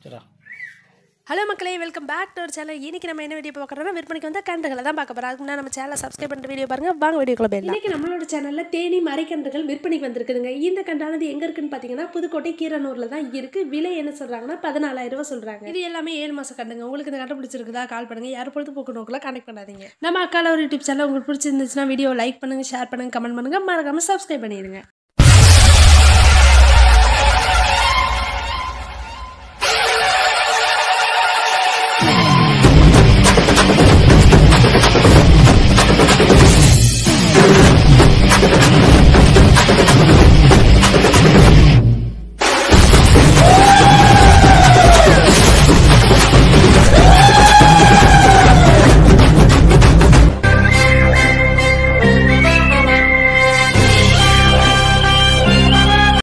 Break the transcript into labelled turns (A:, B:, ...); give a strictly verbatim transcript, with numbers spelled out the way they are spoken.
A: சரிடா.
B: ஹலோ மக்களே, welcome back to our channel. இன்னைக்கு நம்ம என்ன வீடியோ பார்க்குறோம்னா, விற்பனைக்கு வந்து கன்றுகளை தான் பார்க்க போகிறோம். அதுக்கு முன்னாடி நம்ம சேனலை சப்ஸ்கிரைப் பண்ணிட்டு வீடியோ பாருங்க. வாங்க வீடியோக்குள்ள போயிடலாம். இன்னைக்கு நம்மளோட சேனலில் தேனி மரைக்கன்றுகள் விற்பனைக்கு வந்திருக்குதுங்க. இந்த கன்றானது எங்கே இருக்குன்னு பார்த்தீங்கன்னா, புதுக்கோட்டை கீரனூரில் தான் இருக்குது. விலை என்ன சொல்கிறாங்கன்னா பதினாலாயிரம் ரூபா சொல்கிறாங்க. இது எல்லாமே ஏழு மாதம் கண்டுங்க. உங்களுக்கு இந்த கண்டு பிடிச்சிருக்குதா கால் பண்ணுங்க. யார் பொழுதுபோக்கு நோக்கில் கனெக்ட் பண்ணாதீங்க. நம்ம அக்கால ஒரு யூடியூப் சேனல் உங்களுக்கு பிடிச்சிருந்துச்சுன்னா வீடியோ லைக் பண்ணுங்க, ஷேர் பண்ணுங்க, கமெண்ட் பண்ணுங்க, மறக்காம சப்ஸ்கிரைப் பண்ணிடுங்க.